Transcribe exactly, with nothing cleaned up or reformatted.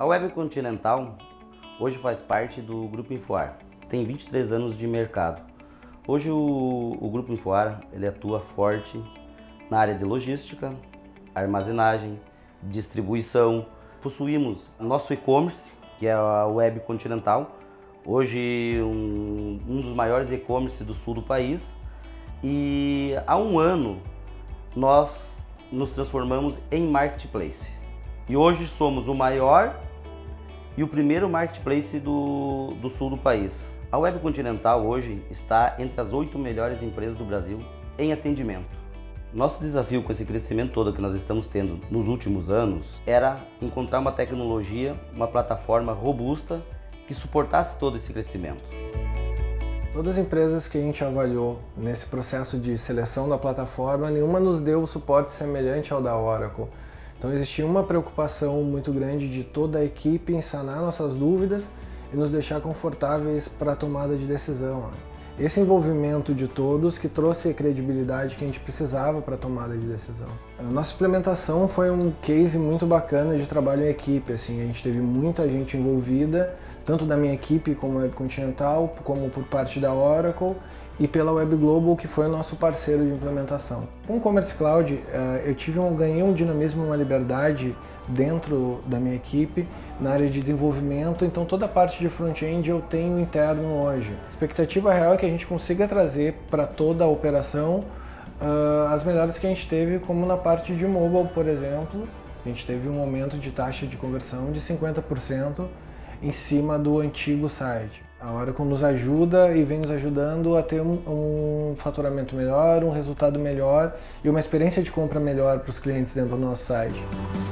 A Web Continental hoje faz parte do Grupo Infoar, tem vinte e três anos de mercado. Hoje o, o Grupo Infoar ele atua forte na área de logística, armazenagem, distribuição. Possuímos nosso e-commerce, que é a Web Continental, hoje um, um dos maiores e-commerce do sul do país, e há um ano nós nos transformamos em marketplace. E hoje somos o maior e o primeiro marketplace do, do sul do país. A Web Continental hoje está entre as oito melhores empresas do Brasil em atendimento. Nosso desafio com esse crescimento todo que nós estamos tendo nos últimos anos era encontrar uma tecnologia, uma plataforma robusta que suportasse todo esse crescimento. Todas as empresas que a gente avaliou nesse processo de seleção da plataforma, nenhuma nos deu um suporte semelhante ao da Oracle. Então existia uma preocupação muito grande de toda a equipe em sanar nossas dúvidas e nos deixar confortáveis para a tomada de decisão. Esse envolvimento de todos que trouxe a credibilidade que a gente precisava para a tomada de decisão. A nossa implementação foi um case muito bacana de trabalho em equipe. Assim, a gente teve muita gente envolvida, tanto da minha equipe como Web Continental, como por parte da Oracle e pela Web Global, que foi o nosso parceiro de implementação. Com o Commerce Cloud, eu tive um, ganhei um dinamismo, uma liberdade dentro da minha equipe, na área de desenvolvimento, então toda a parte de front-end eu tenho interno hoje. A expectativa real é que a gente consiga trazer para toda a operação uh, as melhores que a gente teve, como na parte de mobile, por exemplo. A gente teve um aumento de taxa de conversão de cinquenta por cento em cima do antigo site. A Oracle nos ajuda e vem nos ajudando a ter um, um faturamento melhor, um resultado melhor e uma experiência de compra melhor para os clientes dentro do nosso site.